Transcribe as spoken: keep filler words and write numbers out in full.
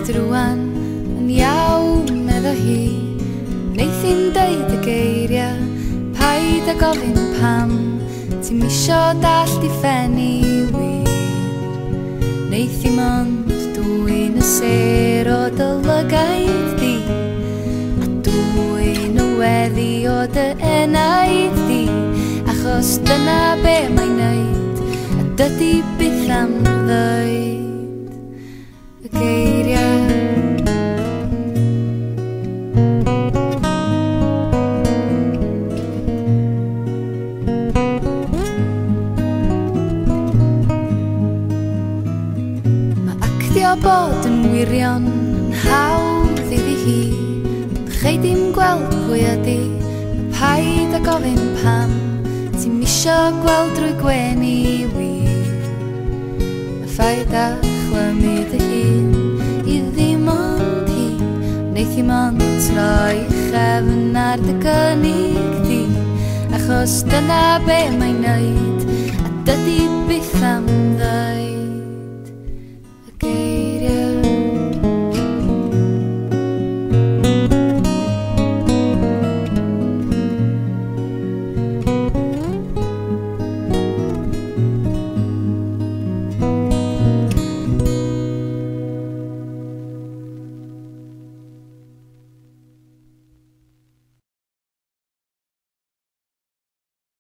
Bydd rwan yn iawn meddo hi, neith hi'n deud y geiriau, paid â gofyn pam, ti'm isio dallt I ffenni wir. Neith hi mond dwy'n y ser o dy lygaid di, a dwy'n y weddi o dy enaid di, achos dyna be mae'n neud, a dydi byth am ddweud y geiriau. Mae actio bod yn wirion yn hawdd iddi hi, chei dim gweld pwy ydi, paid â gofyn pam, ti'm isio gweld drwy gwenu wir. A phaid â chlymu dy hun I ddim ond hi, neith hi mond troi chefn ar dy gynnig di, achos dyna be mae'n neud, a dydi